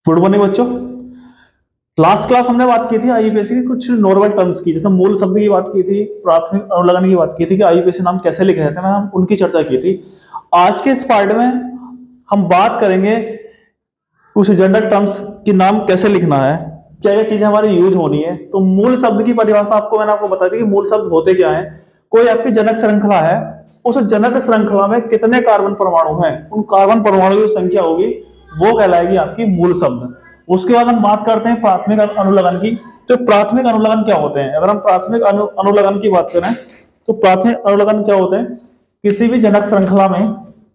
Good morning बच्चों। Last class हमने बात की थी आईयूपीएसी की कुछ नॉर्मल टर्म्स की, जैसे मूल शब्द की बात की थी, प्राथमिक अनुलग्न की बात की थी कि आईयूपीएसी नाम कैसे लिखे जाते हैं, हम उनकी चर्चा की थी। आज के इस पार्ट में हम बात करेंगे कुछ जनरल टर्म्स की नाम कैसे लिखना है, क्या क्या चीजें हमारी यूज होनी है। तो मूल शब्द की परिभाषा मैंने आपको बता दी कि मूल शब्द होते क्या है। कोई आपकी जनक श्रृंखला है, उस जनक श्रृंखला में कितने कार्बन परमाणु हैं, उन कार्बन परमाणु की संख्या होगी वो कहलाएगी आपकी मूल शब्द। उसके बाद हम बात करते हैं प्राथमिक अनुलग्न की। तो प्राथमिक अनुलग्न क्या होते हैं? अगर हम प्राथमिक अनुलग्न की बात करें तो प्राथमिक अनुलग्न क्या होते हैं? किसी भी जनक श्रृंखला में,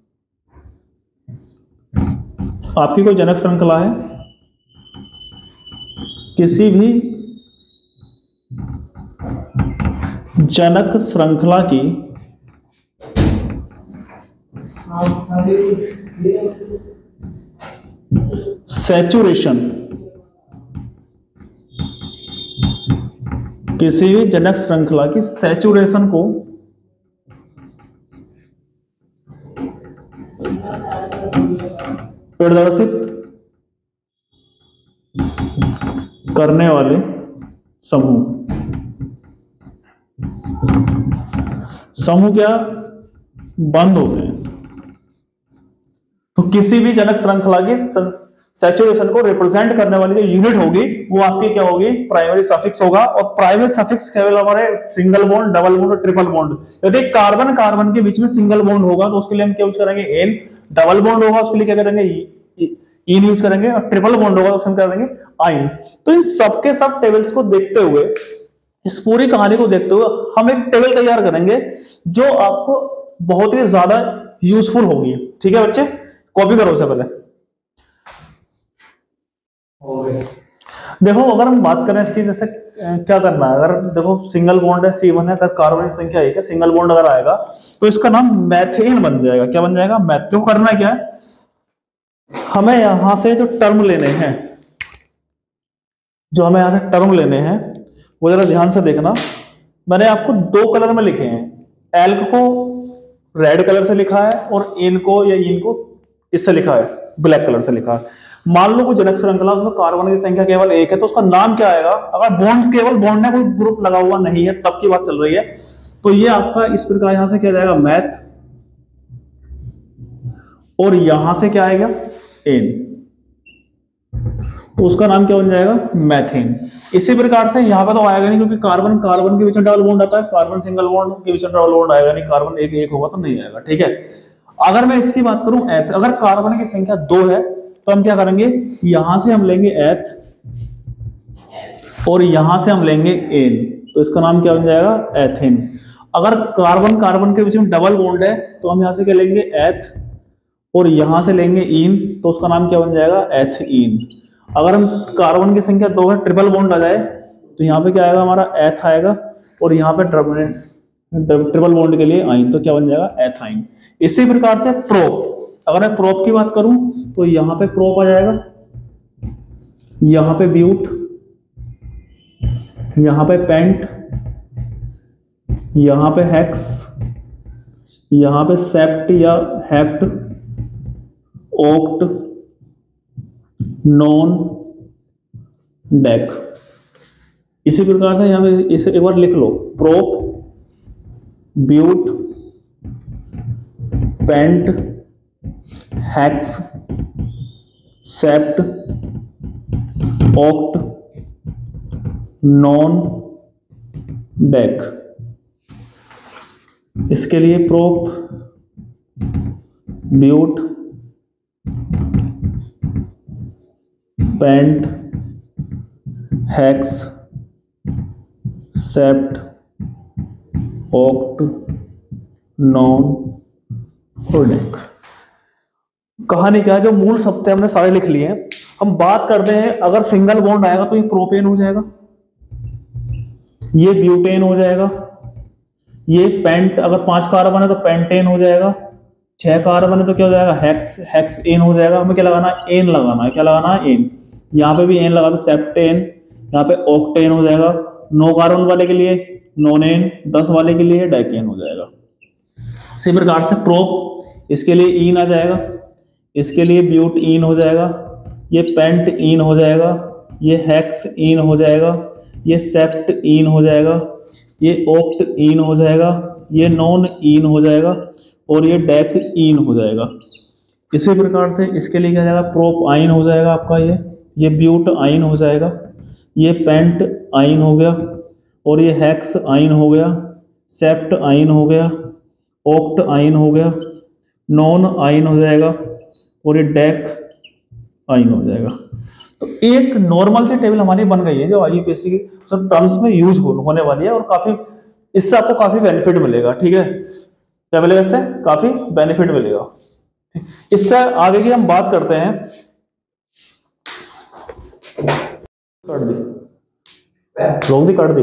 आपकी कोई जनक श्रृंखला है, किसी भी जनक श्रृंखला की सैचुरेशन, किसी भी जनक श्रृंखला की सैचुरेशन को प्रदर्शित करने वाले समूह क्या बंद होते हैं। तो किसी भी जनक श्रृंखला की सैचुरेशन को रिप्रेजेंट करने वाली जो यूनिट होगी वो आपकी क्या होगी? प्राइमरी सफिक्स होगा। और प्राइमरी सफिक्स केवल हमारे सिंगल बॉन्ड, डबल बॉन्ड और ट्रिपल बॉन्ड। यदि कार्बन कार्बन के बीच में सिंगल बॉन्ड होगा तो उसके लिए हम क्या यूज करेंगे? एन। डबल बॉन्ड होगा उसके लिए क्या करेंगे? इन यूज करेंगे। और ट्रिपल बॉन्ड होगा तो हम क्या करेंगे? आइन। तो इन सबके सब टेबल्स को देखते हुए, इस पूरी कहानी को देखते हुए हम एक टेबल तैयार करेंगे जो आपको बहुत ही ज्यादा यूजफुल होगी। ठीक है बच्चे, कॉपी करो उसे पहले। देखो अगर हम बात करें इसकी, जैसे क्या करना है, अगर देखो सिंगल बॉन्ड है, C1 है, अगर कार्बन की संख्या 1 है, सिंगल बॉन्ड अगर आएगा तो इसका नाम मैथेन बन जाएगा। क्या बन जाएगा? मैथ। तो करना क्या है, हमें यहां से जो टर्म लेने हैं, वो जरा ध्यान से देखना। मैंने आपको 2 कलर में लिखे हैं। एल्क को रेड कलर से लिखा है और इन को या इन को इससे लिखा है, ब्लैक कलर से लिखा है। मान लो कोई जनक श्रृंखला, उसमें कार्बन की संख्या केवल 1 है तो उसका नाम क्या आएगा? अगर बॉन्ड्स केवल बॉन्ड है, कोई ग्रुप लगा हुआ नहीं है, तब की बात चल रही है, तो ये आपका इस प्रकार यहां से क्या जाएगा? मैथ। और यहां से क्या आएगा? एन। तो उसका नाम क्या बन जाएगा? मैथेन। इसी प्रकार से यहां पर तो आएगा नहीं, क्योंकि कार्बन कार्बन के बीच में डबल बॉन्ड आता है, कार्बन सिंगल बॉन्ड के बीच में डबल बॉन्ड आएगा नहीं, कार्बन एक एक होगा तो नहीं आएगा। ठीक है। अगर मैं इसकी बात करूं एथ, अगर कार्बन की संख्या 2 है तो हम क्या करेंगे? यहां से हम लेंगे एथ और यहां से हम लेंगे एन, तो इसका नाम क्या बन जाएगा? एथेन। अगर कार्बन कार्बन के बीच में डबल बॉन्ड है तो हम यहां से क्या लेंगे? एथ और यहां से लेंगे इन, तो उसका नाम क्या बन जाएगा? एथीन। अगर हम कार्बन की संख्या 2 है, ट्रिपल बॉन्ड आ जाए तो यहाँ पे क्या आएगा? हमारा एथ आएगा और यहाँ पे ट्रिपल बॉन्ड के लिए आइन, तो क्या बन जाएगा? एथाइन। इसी प्रकार से प्रोप, अगर मैं प्रोप की बात करूं तो यहां पे प्रोप आ जाएगा, यहां पे ब्यूट, यहां पे पेंट, यहां पे हेक्स, यहां पे सेप्ट या हेप्ट, ऑक्ट, नॉन, डेक। इसी प्रकार से यहां पे इसे एक बार लिख लो, prop, but, pent, hex, sept, oct, non, dec. इसके लिए prop, but, pent, hex, sept, oct, non और डेक। कहानी क्या है, जो मूल शब्द हमने सारे लिख लिए हैं। हम बात करते हैं, अगर सिंगल बॉन्ड आएगा तो ये प्रोपेन हो जाएगा, ये ब्यूटेन हो जाएगा, ये पेंट, अगर 5 कार्बन है तो पेंटेन हो जाएगा, 6 कार्बन है तो क्या हो जाएगा? हेक्स, हेक्स एन हो जाएगा। हमें क्या लगाना है? एन लगाना है। क्या लगाना है? एन। यहाँ पे भी एन लगा दो, सेप्टेन। यहाँ पे ऑक्टेन हो जाएगा। 9 कार्बन वाले के लिए नोनेन, 10 वाले के लिए डाइकेन हो जाएगा। इसी प्रकार से प्रोप, इसके लिए इन आ जाएगा, इसके लिए ब्यूट इन हो जाएगा, ये पेंट इन हो जाएगा, ये हेक्स इन हो जाएगा, ये सेप्ट इन हो जाएगा, ये ऑक्ट इन हो जाएगा, ये नॉन इन हो जाएगा और ये डेक इन हो जाएगा। इसी प्रकार से इसके लिए क्या जाएगा, प्रोप आइन हो जाएगा आपका, ये ब्यूट आइन हो जाएगा, ये पेंट आइन हो गया और ये हेक्स आइन हो गया, सेप्ट आइन हो गया, ऑक्ट आइन हो गया, नॉन आइन हो जाएगा और ये डेक आइन हो जाएगा। तो एक नॉर्मल सी टेबल हमारी बन गई है जो आईयूपीएससी की सब टर्म्स में यूज होने वाली है और काफी इससे आपको काफी बेनिफिट मिलेगा। ठीक है, क्या मिलेगा इससे, काफी बेनिफिट मिलेगा। इससे आगे की हम बात करते हैं, काट दी।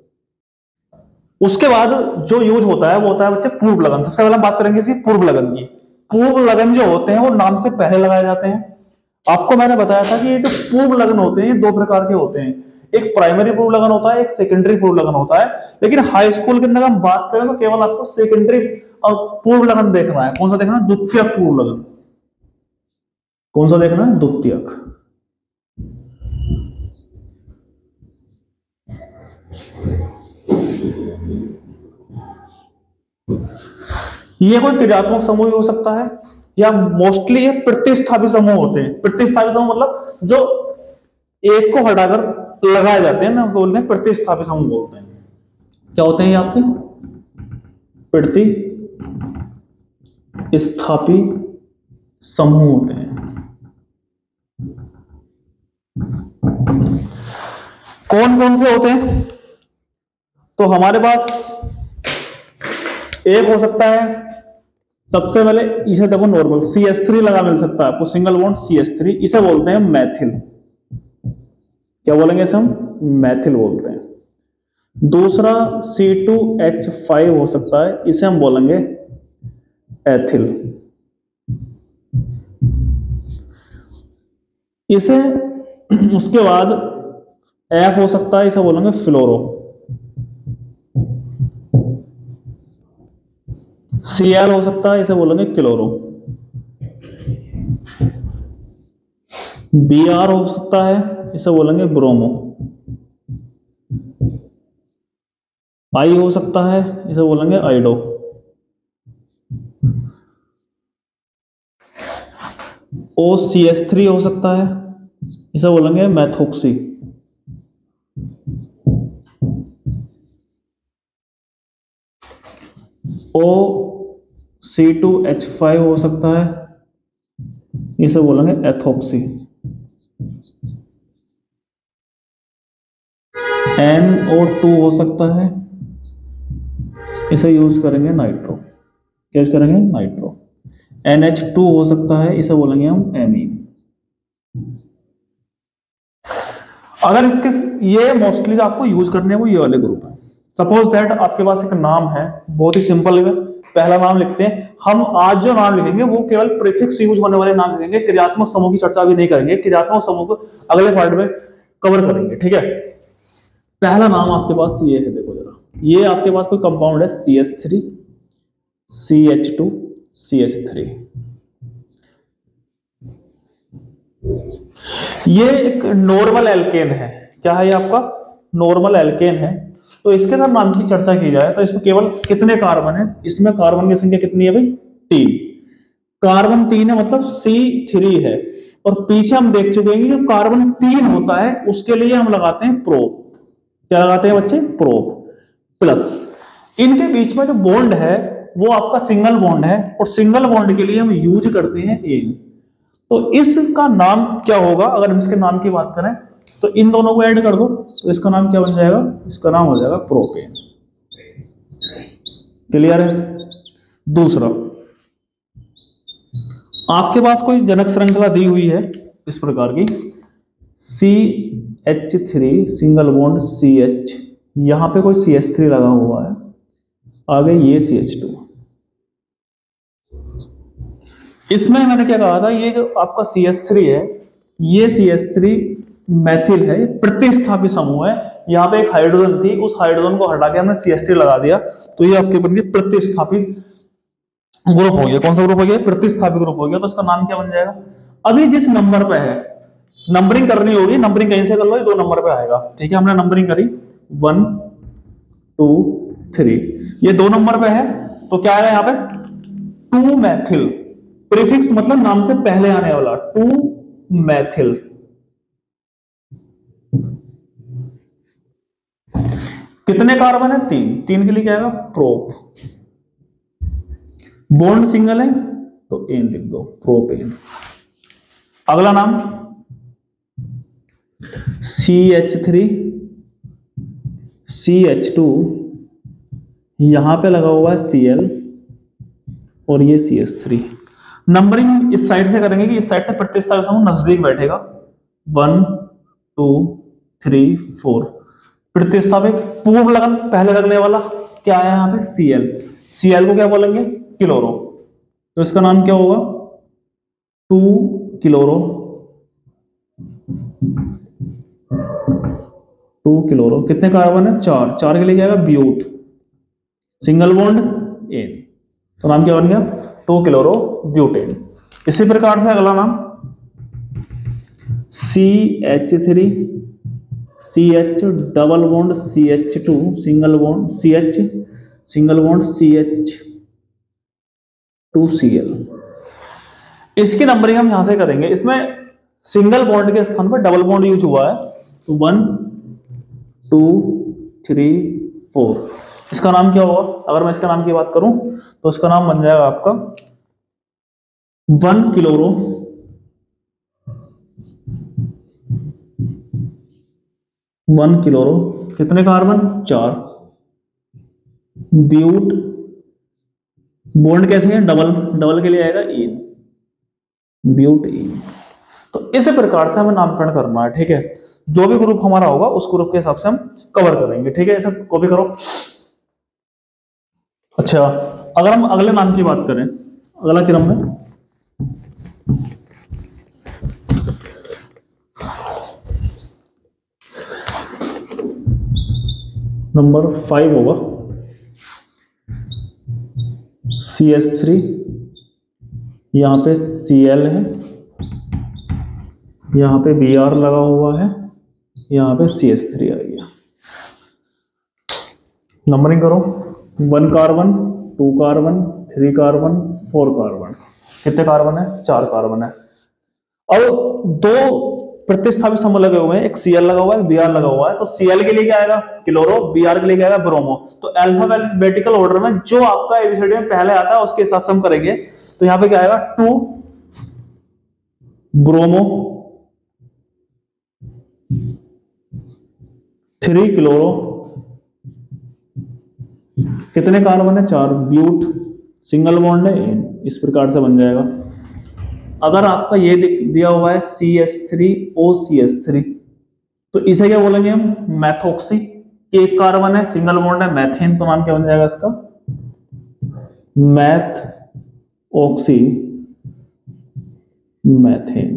उसके बाद जो यूज होता है वो होता है बच्चे पूर्व लगन। सबसे पहले हम बात करेंगे इसकी पूर्व लगन की। पूर्व लगन जो होते हैं वो नाम से पहले लगाए जाते हैं। आपको मैंने बताया था कि ये जो पूर्व लगन होते हैं दो प्रकार के होते हैं, एक प्राइमरी पूर्व लगन होता है, एक सेकेंडरी पूर्व लगन होता है। लेकिन हाई स्कूल के अंदर हम बात करें तो केवल आपको सेकेंडरी और पूर्व लगन देखना है। कौन सा देखना है, द्वितीयक पूर्व लगन। कौन सा देखना है, द्वितीयक। ये कोई क्रियात्मक समूह हो सकता है या मोस्टली ये प्रतिस्थापित समूह होते हैं। प्रतिस्थापित समूह मतलब जो एक को हटाकर लगाए जाते हैं ना, उनको बोलते हैं प्रतिस्थापित समूह बोलते हैं। क्या होते हैं ये आपके, प्रतिस्थापित समूह होते हैं। कौन कौन से होते हैं, तो हमारे पास एक हो सकता है, सबसे पहले इसे देखो नॉर्मल CH3 लगा मिल सकता है आपको, सिंगल बॉन्ड CH3, इसे बोलते हैं मैथिल। क्या बोलेंगे इसे हम, मैथिल बोलते हैं। दूसरा C2H5 हो सकता है, इसे हम बोलेंगे एथिल। इसे उसके बाद F हो सकता है, इसे बोलेंगे फ्लोरो। Cl हो सकता है, इसे बोलेंगे क्लोरो। Br हो सकता है, इसे बोलेंगे ब्रोमो। I हो सकता है, इसे बोलेंगे आइडो। OCH3 हो सकता है, इसे बोलेंगे मैथोक्सी। C2H5 हो सकता है, इसे बोलेंगे एथोक्सी। NO2 हो सकता है, इसे यूज करेंगे नाइट्रो। क्या यूज करेंगे, नाइट्रो। NH2 हो सकता है, इसे बोलेंगे हम एमीन। अगर इसके ये मोस्टली जो आपको यूज करने हैं वो ये वाले ग्रुप है। सपोज दैट आपके पास एक नाम है, बहुत ही सिंपल है, पहला नाम लिखते हैं। हम आज जो नाम लिखेंगे वो केवल प्रीफिक्स यूज होने वाले नाम लिखेंगे, क्रियात्मक समूह की चर्चा भी नहीं करेंगे। क्रियात्मक समूह को अगले पार्ट में कवर करेंगे। ठीक है, पहला नाम आपके पास ये है, देखो जरा, ये आपके पास कोई कंपाउंड है CH3 CH2 CH3। ये एक नॉर्मल एल्केन है। क्या है ये आपका, नॉर्मल एल्केन है। तो इसके साथ नाम की चर्चा की जाए तो इसमें केवल कितने कार्बन है, इसमें कार्बन की संख्या कितनी है भाई, 3 कार्बन। 3 है मतलब C3 है। और पीछे हम देख चुके हैं कि जो कार्बन 3 होता है उसके लिए हम लगाते हैं प्रोप। क्या लगाते हैं बच्चे, प्रोप प्लस। इनके बीच में जो बॉन्ड है वो आपका सिंगल बॉन्ड है और सिंगल बॉन्ड के लिए हम यूज करते हैं एन। तो इसका नाम क्या होगा, अगर हम इसके नाम की बात करें तो इन दोनों को ऐड कर दो तो इसका नाम क्या बन जाएगा, इसका नाम हो जाएगा प्रोपेन। क्लियर है। दूसरा, आपके पास कोई जनक श्रृंखला दी हुई है इस प्रकार की, CH3 सिंगल बॉन्ड CH, यहां पे कोई CH3 लगा हुआ है, आगे ये CH2। इसमें मैंने क्या कहा था, ये जो आपका CH3 है, ये CH3 मैथिल है, प्रतिस्थापित समूह है। यहाँ पे एक हाइड्रोजन थी, उस हाइड्रोजन को हटा के हमने CH3 लगा दिया तो ये आपके बन गए प्रतिस्थापित ग्रुप हो गया। कौन सा ग्रुप हो गया, प्रतिस्थापित ग्रुप हो गया। तो इसका नाम क्या बन जाएगा, अभी जिस नंबर पे है नंबरिंग करनी होगी, नंबरिंग कहीं से कर लो, ये 2 नंबर पे आएगा। ठीक है, हमने नंबरिंग करी 1 2 3, ये 2 नंबर पे है, तो क्या आएगा यहाँ पे 2 मैथिल। प्रीफिक्स मतलब नाम से पहले आने वाला, 2 मैथिल। कितने कार्बन है? 3 के लिए क्या आएगा प्रोप। बॉन्ड सिंगल है तो एन लिख दो, प्रोपेन। अगला नाम CH3 CH2, यहां पे लगा हुआ है Cl और ये CH3। नंबरिंग इस साइड से करेंगे कि इस साइड से प्रतिस्थापित समूह नजदीक बैठेगा, 1 2 3 4। प्रतिस्थापित पूर्व लगन पहले लगने वाला क्या है यहाँ पे Cl। Cl को क्या बोलेंगे क्लोरो, तो इसका नाम क्या होगा 2 क्लोरो। 2 क्लोरो। कितने कार्बन है? 4 के लिए क्या आएगा ब्यूट, सिंगल बॉन्ड एन, तो नाम क्या बन गया 2 क्लोरो ब्यूटेन। इसी प्रकार से अगला नाम CH3 CH double bond CH2 single bond CH single bond CH2Cl। इसकी नंबरिंग हम यहां से करेंगे, इसमें सिंगल बॉन्ड के स्थान पर डबल बॉन्ड यूज हुआ है, तो 1 2 3 4। इसका नाम क्या होगा? अगर मैं इसका नाम की बात करूं तो इसका नाम बन जाएगा आपका 1 क्लोरो 1 क्लोरो। कितने कार्बन? 4। ब्यूट बॉन्ड कैसे है? डबल, डबल के लिए आएगा इन, ब्यूट इन। तो इस प्रकार से हमें नामकरण करना है। ठीक है, जो भी ग्रुप हमारा होगा उस ग्रुप के हिसाब से हम कवर करेंगे। ठीक है, ये सब कॉपी करो। अच्छा, अगर हम अगले नाम की बात करें, अगला क्रम में नंबर 5 होगा CH3, यहां पे Cl है, यहां पे Br लगा हुआ है, यहां पे CH3 आ गया। नंबरिंग करो, 1 कार्बन 2 कार्बन 3 कार्बन 4 कार्बन। कितने कार्बन है? 4 कार्बन है। अब 2 प्रतिस्थापित समूह लगे हुए हैं, एक Cl लगा हुआ है, Br लगा हुआ है, तो Cl के लिए क्या आएगा क्लोरो, Br के लिए क्या आएगा ब्रोमो। तो अल्फाबेटिकल ऑर्डर में जो आपका एबीसीडी में पहले आता है उसके हिसाब से हम करेंगे। तो यहां पे क्या आएगा 2 ब्रोमो 3 क्लोरो। कितने कार्बन है? 4। ब्यूट सिंगल बॉन्ड है एन, इस प्रकार से बन जाएगा। अगर आपका ये दिया हुआ है CH3OCH3, तो इसे क्या बोलेंगे हम मैथोक्सी। के एक कार्बन है, सिंगल बॉन्ड है मैथेन, तो नाम क्या बन जाएगा इसका मैथ ऑक्सी मैथेन।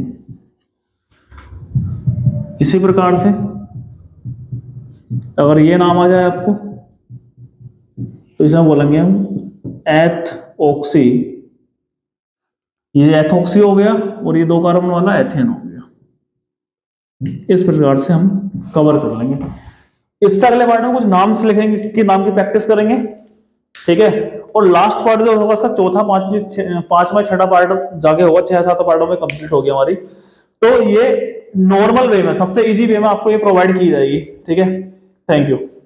इसी प्रकार से अगर ये नाम आ जाए आपको तो इसे बोलेंगे हम एथ ऑक्सी। ये एथोक्सी हो गया और ये 2 कार्बन वाला एथेन हो गया। इस प्रकार से हम कवर कर लेंगे। इससे अगले पार्ट में कुछ नाम से लिखेंगे कि नाम की प्रैक्टिस करेंगे। ठीक है, और लास्ट पार्ट जो होगा इसका चौथा 5वां 6वां पार्ट जाके होगा, 6-7 पार्टों में कंप्लीट होगी हमारी। तो ये नॉर्मल वे में सबसे इजी वे में आपको ये प्रोवाइड की जाएगी। ठीक है, थैंक यू।